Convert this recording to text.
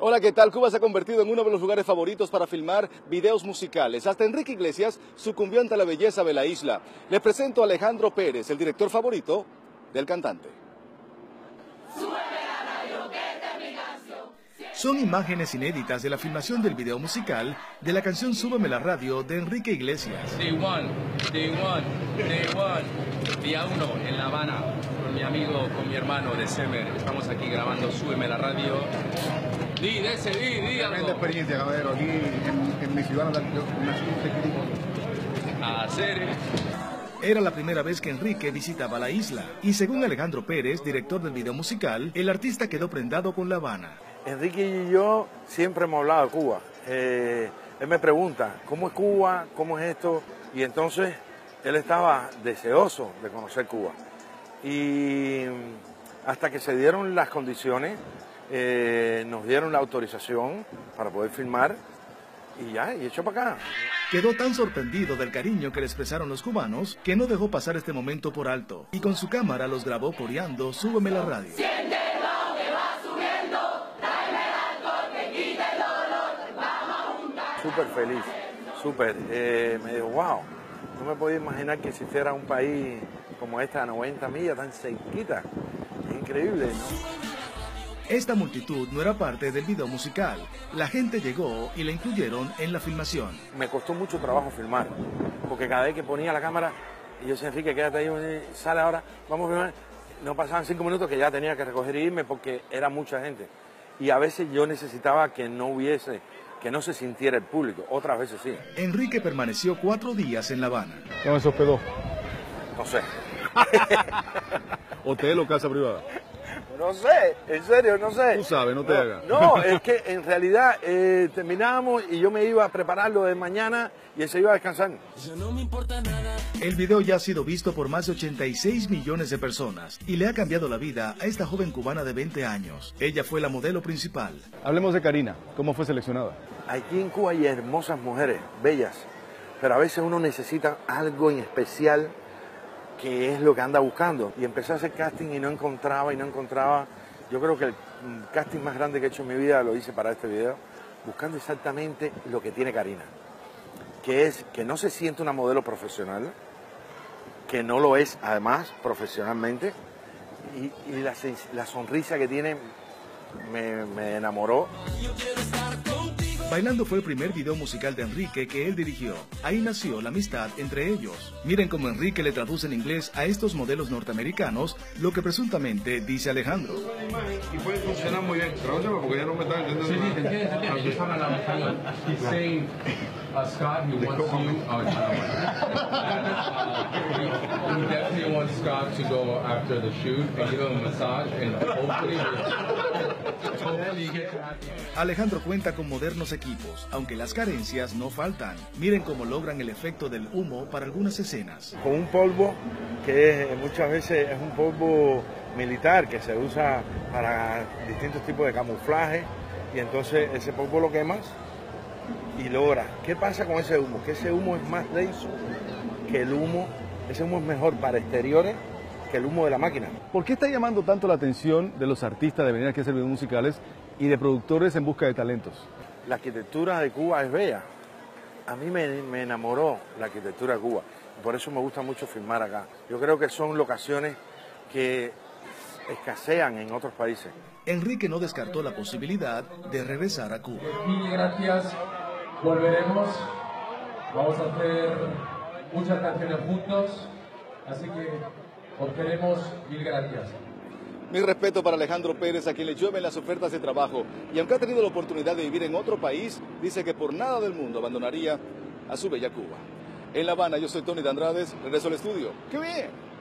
Hola, ¿qué tal? Cuba se ha convertido en uno de los lugares favoritos para filmar videos musicales. Hasta Enrique Iglesias sucumbió ante la belleza de la isla. Les presento a Alejandro Pérez, el director favorito del cantante. Son imágenes inéditas de la filmación del video musical de la canción Súbeme la radio de Enrique Iglesias. Day one, día 1 en La Habana, con mi amigo, con mi hermano de Semer. Estamos aquí grabando Súbeme la radio. Di algo. Tremenda experiencia, caballero, aquí en mi ciudad natal, yo nací en A hacer. Era la primera vez que Enrique visitaba la isla y según Alejandro Pérez, director del video musical, el artista quedó prendado con La Habana. Enrique y yo siempre hemos hablado de Cuba. Él me pregunta, ¿cómo es Cuba? ¿Cómo es esto? Y entonces él estaba deseoso de conocer Cuba. Y hasta que se dieron las condiciones, nos dieron la autorización para poder filmar y echó para acá. Quedó tan sorprendido del cariño que le expresaron los cubanos que no dejó pasar este momento por alto y con su cámara los grabó coreando Súbeme la radio. Súper feliz, súper. Me dijo, wow, no me podía imaginar que existiera un país como este a 90 millas, tan cerquita. Es increíble, ¿no? Esta multitud no era parte del video musical. La gente llegó y la incluyeron en la filmación. Me costó mucho trabajo filmar, porque cada vez que ponía la cámara, y yo decía, Enrique, quédate ahí, sale ahora, vamos a filmar. No pasaban 5 minutos que ya tenía que recoger y irme porque era mucha gente. Y a veces yo necesitaba que no se sintiera el público, otras veces sí. Enrique permaneció 4 días en La Habana. ¿Dónde se hospedó? No sé. ¿Hotel o casa privada? No sé, en serio, no sé. Tú sabes, no te hagas. No, es que en realidad terminábamos y yo me iba a preparar lo de mañana y él se iba a descansar. El video ya ha sido visto por más de 86 millones de personas y le ha cambiado la vida a esta joven cubana de 20 años. Ella fue la modelo principal. Hablemos de Karina. ¿Cómo fue seleccionada? Aquí en Cuba hay hermosas mujeres, bellas, pero a veces uno necesita algo en especial que es lo que anda buscando. Y empecé a hacer casting y no encontraba. Yo creo que el casting más grande que he hecho en mi vida lo hice para este video, buscando exactamente lo que tiene Karina, que es que no se siente una modelo profesional, que no lo es además profesionalmente, y la sonrisa que tiene me enamoró. Bailando fue el primer video musical de Enrique que él dirigió. Ahí nació la amistad entre ellos. Miren cómo Enrique le traduce en inglés a estos modelos norteamericanos lo que presuntamente dice Alejandro. Y puede funcionar muy bien. Tradúceme porque ya no me están entendiendo. Sí, te entiendes. Están hablando español. He's saying, Scott, he wants you. He definitely wants Scott to go after the shoot and give him a massage and hopefully get happy. Alejandro cuenta con modernos equipos, aunque las carencias no faltan. Miren cómo logran el efecto del humo para algunas escenas. Con un polvo que muchas veces es un polvo militar que se usa para distintos tipos de camuflaje y entonces ese polvo lo quemas y logra. ¿Qué pasa con ese humo? Que ese humo es más denso que el humo, ese humo es mejor para exteriores que el humo de la máquina. ¿Por qué está llamando tanto la atención de los artistas de venir aquí a hacer videos musicales y de productores en busca de talentos? La arquitectura de Cuba es bella. A mí me enamoró la arquitectura de Cuba. Por eso me gusta mucho filmar acá. Yo creo que son locaciones que escasean en otros países. Enrique no descartó la posibilidad de regresar a Cuba. Mil gracias. Volveremos. Vamos a hacer muchas canciones juntos. Así que os queremos. Mil gracias. Mi respeto para Alejandro Pérez, a quien le llueven las ofertas de trabajo. Y aunque ha tenido la oportunidad de vivir en otro país, dice que por nada del mundo abandonaría a su bella Cuba. En La Habana, yo soy Tony de Andrades. Regreso al estudio. ¡Qué bien!